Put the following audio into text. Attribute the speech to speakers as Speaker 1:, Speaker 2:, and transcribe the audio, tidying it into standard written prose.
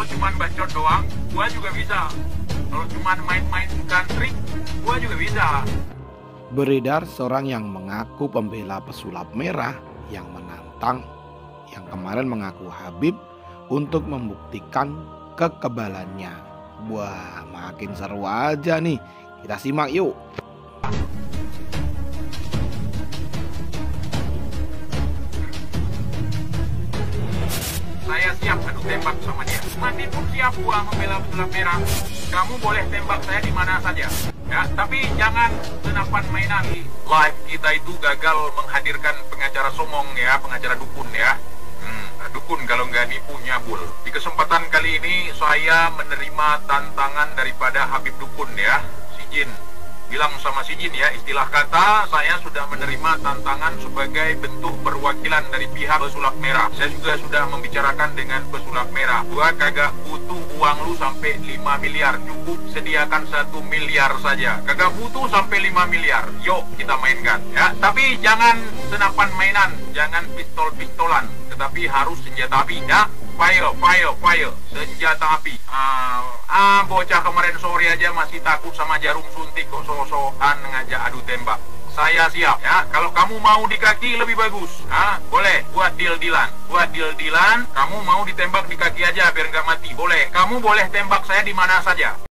Speaker 1: Kalau cuma bacot doang, gua juga bisa. Kalau cuma main-mainkan trik, gua juga bisa.
Speaker 2: Beredar seorang yang mengaku pembela pesulap merah yang menantang, yang kemarin mengaku Habib untuk membuktikan kekebalannya. Wah, makin seru aja nih. Kita simak yuk.
Speaker 1: Saya siap adu tembak sama dia. Mati pun siap gua membela pesulap merah. Kamu boleh tembak saya di mana saja. Ya, tapi jangan senapan mainan. Live kita itu gagal menghadirkan pengacara somong ya, pengacara dukun ya. Dukun kalau nggak nipu nyabul. Di kesempatan kali ini saya menerima tantangan daripada Habib Dukun ya, si Jin. Bilang sama si Jin ya, istilah kata saya sudah menerima tantangan sebagai bentuk perwakilan dari pihak pesulap merah. Saya juga sudah membicarakan dengan pesulap merah. Gua kagak butuh uang lu sampai 5 miliar, cukup sediakan 1 miliar saja. Kagak butuh sampai 5 miliar. Yuk kita mainkan ya. Tapi jangan senapan mainan, jangan pistol-pistolan, tetapi harus senjata api ya. Fire, senjata api. Bocah kemarin sore aja masih takut sama jarum suntik kok so-soan ngajak adu tembak. Saya siap ya. Kalau kamu mau di kaki lebih bagus. Boleh, buat deal-dealan. Kamu mau ditembak di kaki aja biar nggak mati. Boleh. Kamu boleh tembak saya di mana saja.